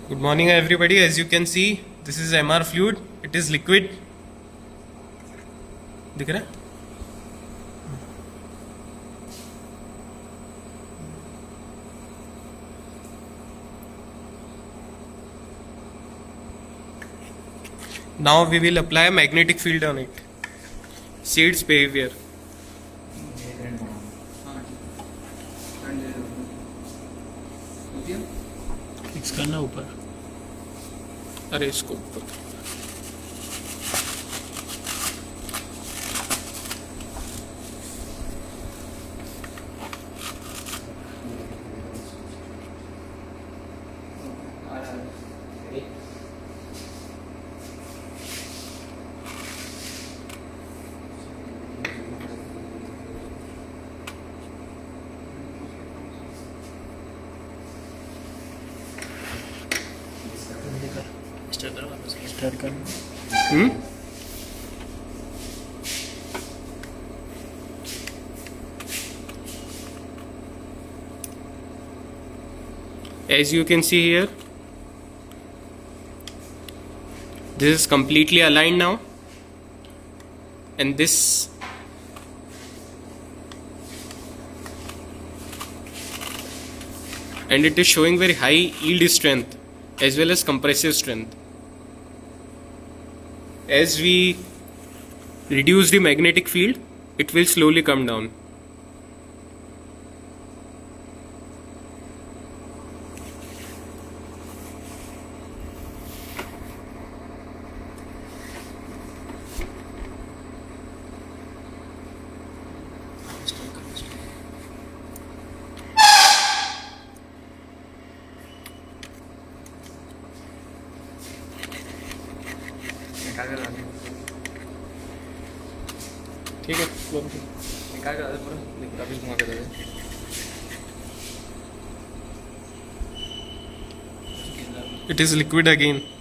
Good morning everybody. As you can see, this is MR fluid. It is liquid. दिख रहा है? Now we will apply a magnetic field on it. See its behavior. Fix करना ऊपर. अरे इसको ऊपर. Start करना. As you can see here, this is completely aligned now, and this and it is showing very high yield strength as well as compressive strength. As we reduce the magnetic field, it will slowly come down. ठीक है, निकाल कर पूरा अभी घुमा के दे. it is liquid again.